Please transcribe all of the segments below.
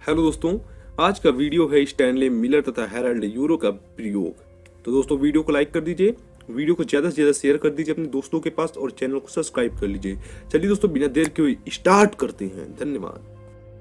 Hello दोस्तों, आज का वीडियो है स्टैनले मिलर तथा हेराल्ड यूरो का प्रयोग। तो दोस्तों वीडियो को लाइक कर दीजिए, वीडियो को ज्यादा से ज्यादा शेयर कर दीजिए अपने दोस्तों के पास और चैनल को सब्सक्राइब कर लीजिए। चलिए दोस्तों बिना देर के हुए स्टार्ट करते हैं। धन्यवाद।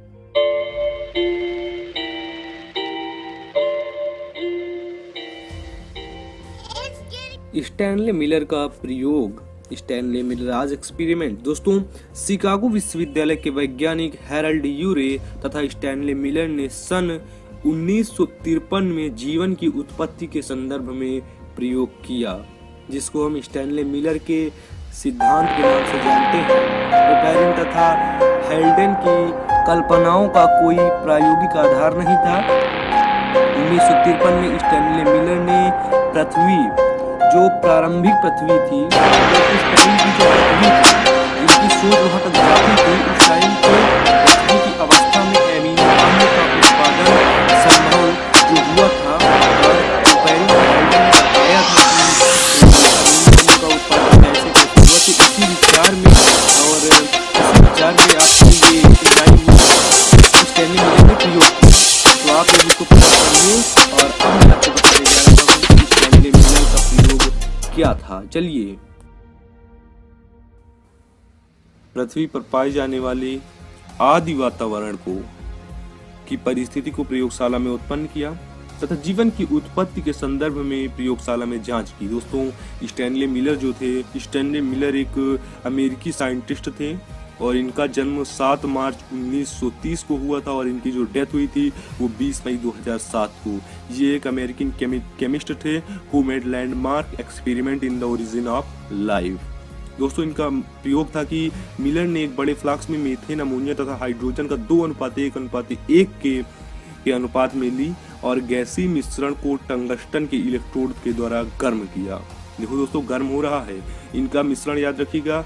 स्टैनले मिलर का प्रयोग, स्टैनले मिलराज एक्सपेरिमेंट। दोस्तों शिकागो विश्वविद्यालय के वैज्ञानिक हेराल्ड यूरे तथा स्टैनले मिलर ने सन 1953 में जीवन की उत्पत्ति के संदर्भ में प्रयोग किया, जिसको हम स्टैनले मिलर के सिद्धांत के नाम से जानते हैं। ओपेरिन तथा हेल्डेन की कल्पनाओं का कोई प्रायोगिक आधार नहीं था। 1953 में स्टैनले मिलर ने पृथ्वी, जो प्रारंभिक पृथ्वी थी, उस टाइम की जो पृथ्वी थी, जिनकी सोच वहां तक जाती थी, उस टाइम पे पृथ्वी की अवस्था में एमिनो अम्ल का उत्पादन संभव जो हुआ था, और ओपेरिन और हेल्डेन ने बताया था कि एमिनो अम्ल का उत्पादन कैसे कैसे हुआ। तो इसी विचार में आपको ये स्टैनले मिलर ने प्रयोग किया। तो आप लोग इसको पता करिए और अब मैं आपको बताने जा रहा हूँ कि स्टैनले मिलर का प्रयोग क्या था। चलिए, पृथ्वी पर पाए जाने वाले आदि वातावरण को की परिस्थिति को प्रयोगशाला में उत्पन्न किया तथा जीवन की उत्पत्ति के संदर्भ में प्रयोगशाला में जांच की। दोस्तों स्टैनले मिलर जो थे, स्टैनले मिलर एक अमेरिकी साइंटिस्ट थे और इनका जन्म 7 मार्च 1930 को हुआ था और इनकी जो डेथ हुई थी वो 20 मई 2007 को। ये एक अमेरिकन केमिस्ट थे who made landmark experiment in the origin of life. दोस्तों इनका प्रयोग था कि मिलर ने एक बड़े फ्लास्क में मीथेन, अमोनिया तथा हाइड्रोजन का 2:1:1 के अनुपात में ली और गैसीय मिश्रण को टंगस्टन के इलेक्ट्रोड के द्वारा गर्म किया। देखो दोस्तों गर्म हो रहा है। इनका मिश्रण याद रखिएगा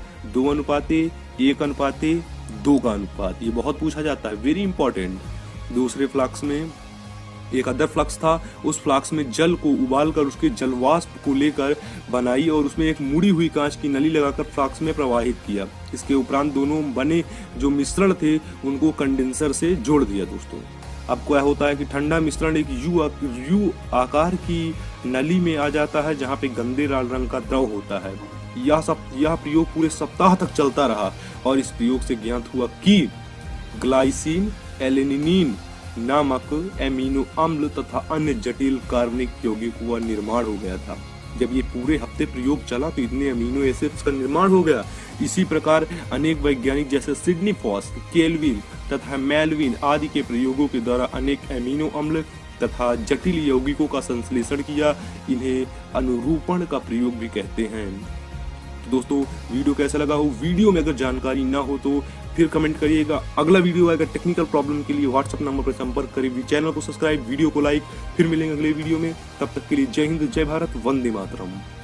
2:1:2 का अनुपात। ये बहुत पूछा जाता है, वेरी इंपॉर्टेंट। दूसरे फ्लास्क में एक अदर फ्लास्क था, उस फ्लास्क में जल को उबालकर उसके जलवाष्प को लेकर बनाई और उसमें एक मुड़ी हुई कांच की नली लगाकर फ्लास्क में प्रवाहित किया। इसके उपरांत दोनों बने जो मिश्रण थे उनको कंडेंसर से जोड़ दिया। दोस्तों अब क्या होता है कि ठंडा मिश्रण एक यू आकार की नली में आ जाता है जहाँ पे गंदे लाल रंग का द्रव होता है। यह प्रयोग पूरे सप्ताह तक चलता रहा और इस प्रयोग से ज्ञात हुआ कि ग्लाइसिन एलेनिन नामक एमिनो अम्ल तथा अन्य जटिल कार्बनिक यौगिकों का निर्माण हो गया था। जब ये पूरे हफ्ते प्रयोग चला तो इतने अमीनो एसिड्स का निर्माण हो गया। इसी प्रकार अनेक वैज्ञानिक जैसे सिडनी फॉस, केल्विन तथा मेल्विन आदि के प्रयोगों के द्वारा अनेक एमिनो अम्ल तथा जटिल यौगिकों का संश्लेषण किया। इन्हें अनुरूपण का प्रयोग भी कहते हैं। तो दोस्तों वीडियो कैसा लगा हो? वीडियो में अगर जानकारी ना हो तो फिर कमेंट करिएगा। अगला वीडियो आएगा टेक्निकल प्रॉब्लम के लिए व्हाट्सएप नंबर पर संपर्क करिए। चैनल को सब्सक्राइब, वीडियो को लाइक। फिर मिलेंगे अगले वीडियो में, तब तक के लिए जय हिंद, जय भारत, वंदे मातरम।